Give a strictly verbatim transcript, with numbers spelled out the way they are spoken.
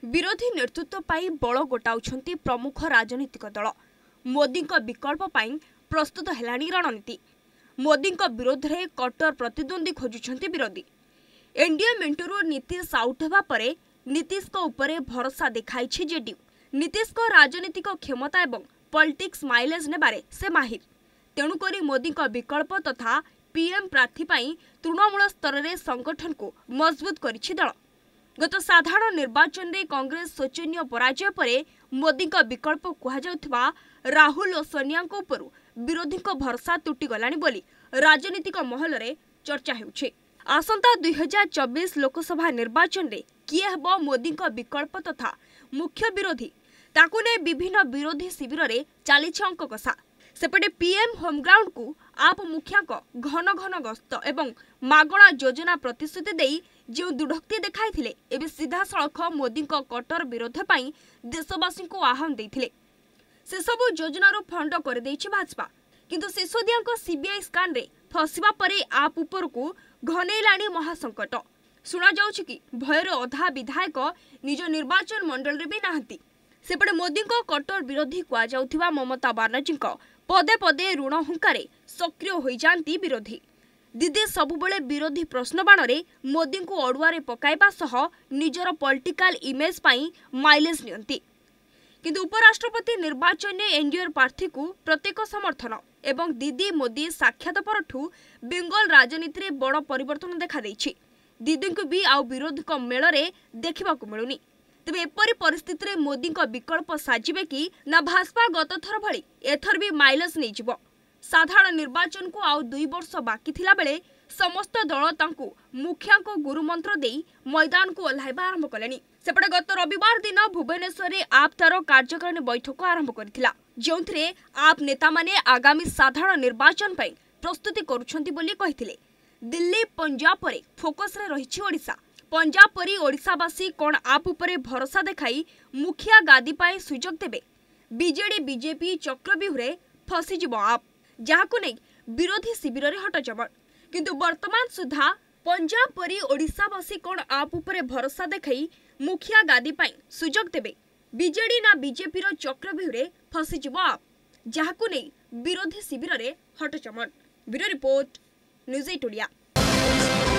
विरोधी नेतृत्व पाई बल गोटाउछंती प्रमुख राजनीतिक दल। मोदी विकल्प पाई प्रस्तुत हेलानी रणनीति। मोदी विरोध में कट्टर प्रतिद्वंदी खोजुछंती विरोधी। एनडीए मेंटरू नीतीश आउट होगा परे नीतीश को ऊपर भरोसा देखाइछि जेडीयू। नीतीश को राजनीतिक क्षमता एवं पॉलिटिक्स माइलेज नेबारे से माहिर। तेणुकरी मोदी विकल्प तथा पीएम प्रार्थी पाई तृणमूल स्तर में संगठन को मजबूत करिछि दल। गत साधारण निर्वाचन में कांग्रेस शोचनीय पराजय पर मोदी विकल्प कहुवा राहुल और सोनिया उपर विरोधी भरोसा तुटिगलानी बोली राजनीतिक महल में चर्चा होउछि। आसंता दुई हजार चौबीस लोकसभा निर्वाचन में किए हेब मोदी विकल्प तथा मुख्य विरोधी ताकू ने विभिन्न विरोधी शिविर में चली अंक कषा। सेपटे पीएम होमग्राउंड को आप मुखिया घन घन गस्त एवं मागणा योजना प्रतिश्रुति देई जो दुर्भक्ति देखाइथिले एबे सीधा सड़क मोदी कट्टर विरोध पाई देशवासी को आह्वान देइथिले। से सबु योजनार फंड कर देइछि भाजपा, किंतु सिसोदिया सीबीआई स्कान रे फसिबा परे आप उपर को घनेलाणी महासंकट। सुना जाउछि कि भयर अधा विधायक निज निर्वाचन मंडल रे भी नाहंती। सेपटे मोदी कट्टर विरोधी कुआ जाउथिबा ममता बानर्जी पदे पदे ऋण हुंकारे सक्रिय होई जांती विरोधी। दीदी सबुबले विरोधी प्रश्न बाण मोदी को अड़ुआरे पकाइबा सह निजर पॉलिटिकल इमेज पाई माइलेज नियंती। किंतु उपराष्ट्रपति निर्वाचन में एनडीए प्रार्थी को प्रत्येक समर्थन एवं दीदी मोदी साक्षात परठू बेंगल राजनीति में बड़ परिवर्तन देखा देइछि। दीदी को भी आउ विरोधी मेल में देखा मिलूनी। तेज एपरी परिस्थिति में मोदी विकल्प साजिबे कि ना भाजपा गत थर भली एथर भी माइलेज नहीं जिवो। साधारण निर्वाचन को आउ दुई वर्ष बाकी थिला बेले समस्त दल तांकु मुखिया को गुरुमंत्र देई मैदान को ओह्लाइबा आरंभ कलेनी। सेपटे गत रविवार दिन भुवनेश्वर में आप तार कार्यकारिणी बैठक आरंभ करथिला, जोंथरे आप नेता माने आगामी साधारण निर्वाचन पई प्रस्तुति करुछंती बोली कहिथिले। दिल्ली पंजाब पर फोकस रे रहिछि ओडिशा। पंजाब परी ओडिशावासी कोन आप उपरे भरोसा देखाई मुखिया गादी पाए सुजोग देबे। बीजेडी बीजेपी चक्रव्यूह फसीजिब आप, जहाकु नै विरोधी शिविर रे हटचमट। किंतु वर्तमान सुधा पंजाब परी ओडिशावासी कोन आप उपरे भरोसा देखाई मुखिया गादी पाए सुजोग देबे। बीजेडी ना बीजेपी रो चक्रव्यूह फसीजिब आप, जहाकु नै विरोधी शिविर रे हटचमट। Bureau report, news at Odia.